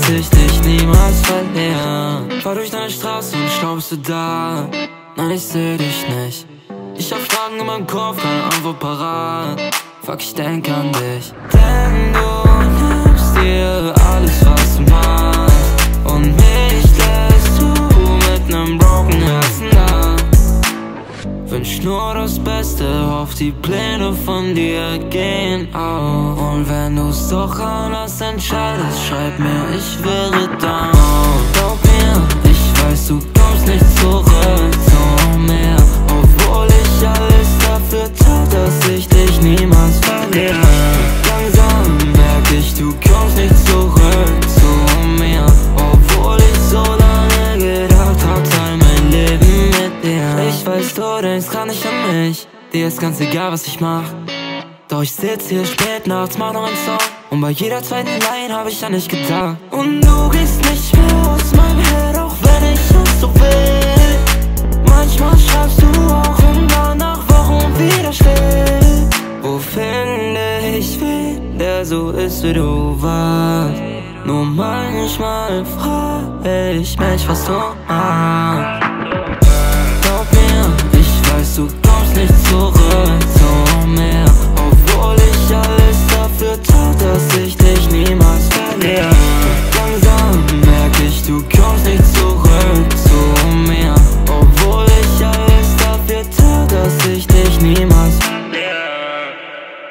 dass ich dich niemals verliere. Fahr durch deine Straße und glaubst du da? Nein, ich seh dich nicht. Ich hab Fragen in meinem Kopf, keine Antwort parat. Fuck, ich denk an dich. Denn du nimmst dir alles, was du machst, und mich lässt du mit nem broken Herzen da. Wünsch nur das Beste, hoff die Pläne von dir gehen auf. Und wenn du's doch anders entscheidest, schreib mir, ich wäre down. Glaub mir, ich weiß, du kommst nicht zurück zu mir, obwohl ich alles dafür tat, dass ich dich niemals verliere. Langsam merk ich, du kommst nicht zurück zu mir, obwohl ich so lange gedacht hab, teil mein Leben mit dir. Ich weiß, du denkst gar nicht an mich, dir ist ganz egal, was ich mach. Doch ich sitz hier spät nachts, mach noch einen Song, und bei jeder zweiten Line hab ich an dich gedacht. Und du gehst nicht mehr aus meinem Head, auch wenn ich es so will. Manchmal schreibst du auch und dann nach Wochen wieder still. Wo finde ich wen, der so ist wie du warst? Nur manchmal frag ich mich, was du machst. Glaub mir, ich weiß, du kommst nicht zurück zu mir,